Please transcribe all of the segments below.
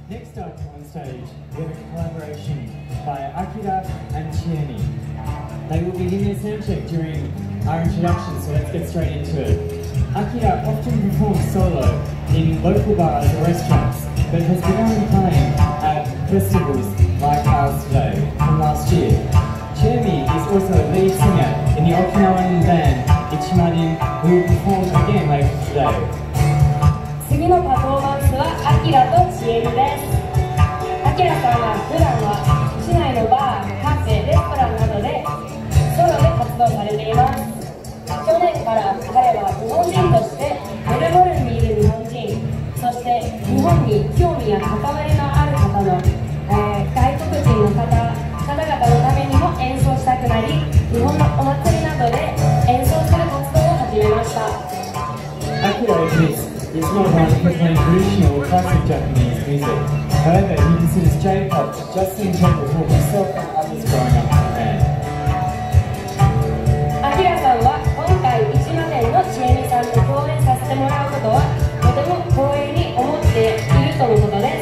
Next up on stage, we have a collaboration by Akira and Chiemi. They will be giving a sound check during our introduction, so let's get straight into it. Akira often performs solo in local bars or restaurants, but has begun playing at festivals like ours today from last year. Chiemi is also a lead singer in the Okinawan band euipment, who will perform again later today. 次のパフォーマンスはアキラとチエミです。アキラさんは普段は市内のバー、カフェ、レストランなどでソロで活動されています。去年から彼は日本人としてメルボルンにいる日本人、そして日本に興味や関わりのある方の、外国人の方々のためにも演奏したくなり、日本のお祭りなどで演奏する活動を始めました。 Akira admits he's not one for playing traditional or classic Japanese music. However, he considers J-pop just in general for himself and others growing up in Japan. アキラさんは今回euipmentのチエミさんと共演させてもらうことはとても光栄に思っているとのことです。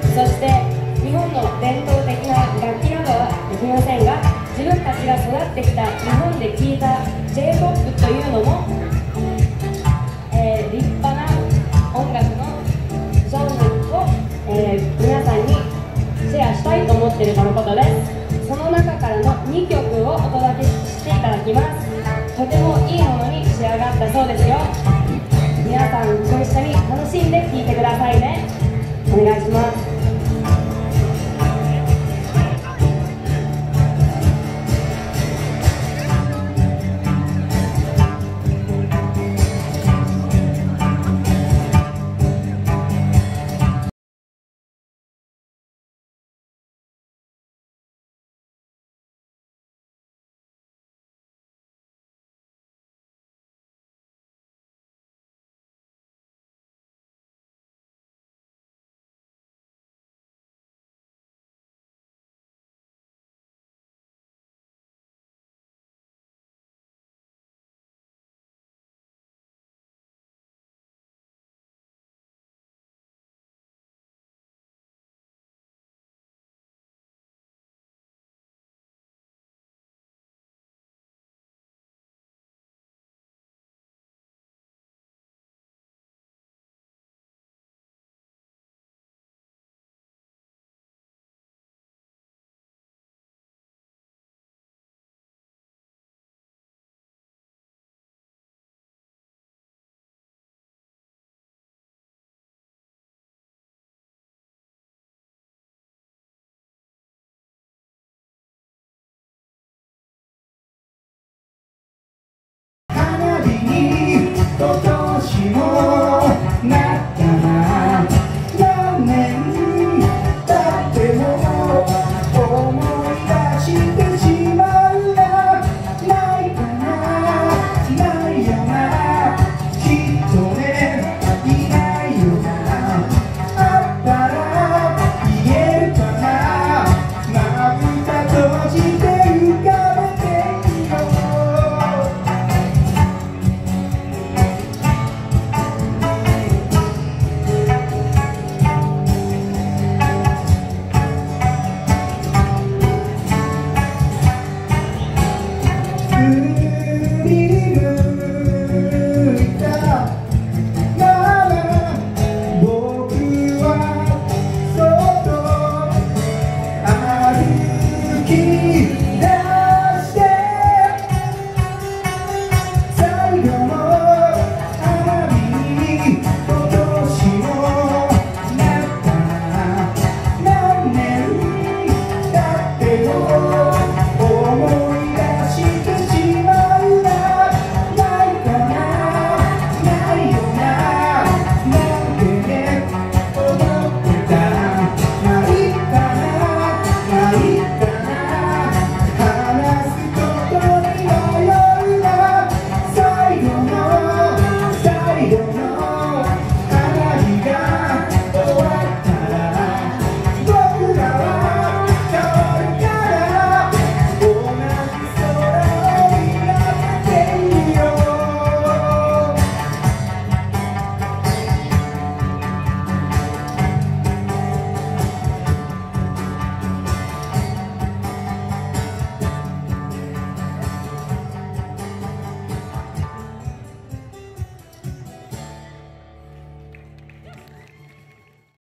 そして日本の伝統的な楽器などはできませんが、自分たちが育ってきた日本で聴いた J-pop というのも、立派な音楽のジャンルを、皆さんにシェアしたいと思っているとのことです。その中からの2曲をお届けしていただきます。とてもいいものに仕上がったそうですよ。皆さんご一緒に楽しんで聴いてくださいね。お願いします。 今年も